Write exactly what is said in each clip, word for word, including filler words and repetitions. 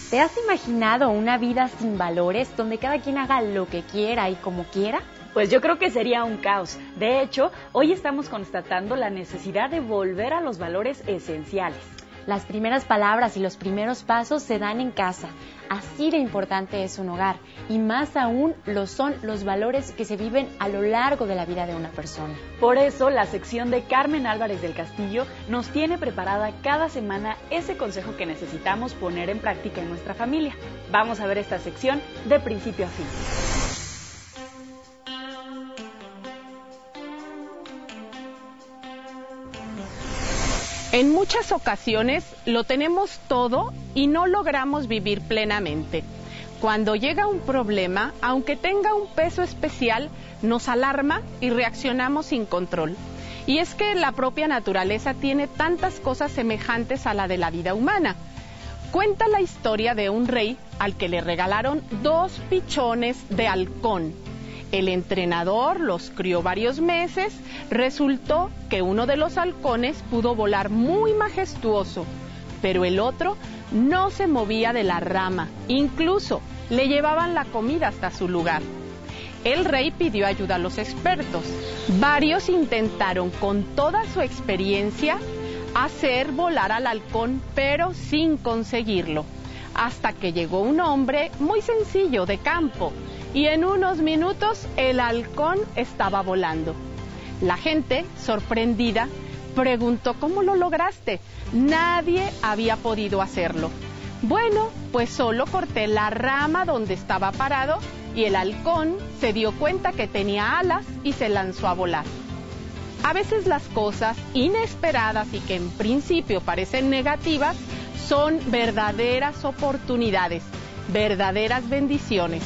¿Te has imaginado una vida sin valores, donde cada quien haga lo que quiera y como quiera? Pues yo creo que sería un caos. De hecho, hoy estamos constatando la necesidad de volver a los valores esenciales. Las primeras palabras y los primeros pasos se dan en casa. Así de importante es un hogar, y más aún lo son los valores que se viven a lo largo de la vida de una persona. Por eso, la sección de Carmen Álvarez del Castillo nos tiene preparada cada semana ese consejo que necesitamos poner en práctica en nuestra familia. Vamos a ver esta sección de principio a fin. En muchas ocasiones lo tenemos todo y no logramos vivir plenamente. Cuando llega un problema, aunque tenga un peso especial, nos alarma y reaccionamos sin control. Y es que la propia naturaleza tiene tantas cosas semejantes a la de la vida humana. Cuenta la historia de un rey al que le regalaron dos pichones de halcón. El entrenador los crió varios meses. Resultó que uno de los halcones pudo volar muy majestuoso, pero el otro no se movía de la rama. Incluso le llevaban la comida hasta su lugar. El rey pidió ayuda a los expertos. Varios intentaron con toda su experiencia hacer volar al halcón, pero sin conseguirlo. Hasta que llegó un hombre muy sencillo de campo, y en unos minutos el halcón estaba volando. La gente, sorprendida, preguntó: ¿cómo lo lograste? Nadie había podido hacerlo. Bueno, pues solo corté la rama donde estaba parado y el halcón se dio cuenta que tenía alas y se lanzó a volar. A veces las cosas inesperadas y que en principio parecen negativas son verdaderas oportunidades, verdaderas bendiciones.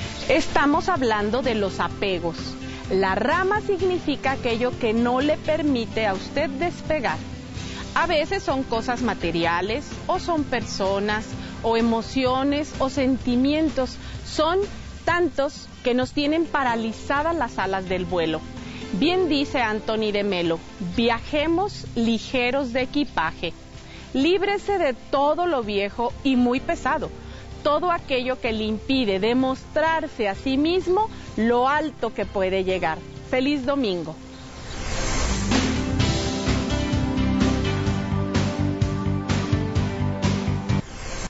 Estamos hablando de los apegos. La rama significa aquello que no le permite a usted despegar. A veces son cosas materiales, o son personas, o emociones, o sentimientos. Son tantos que nos tienen paralizadas las alas del vuelo. Bien dice Anthony de Melo: viajemos ligeros de equipaje. Líbrese de todo lo viejo y muy pesado. Todo aquello que le impide demostrarse a sí mismo lo alto que puede llegar. ¡Feliz domingo!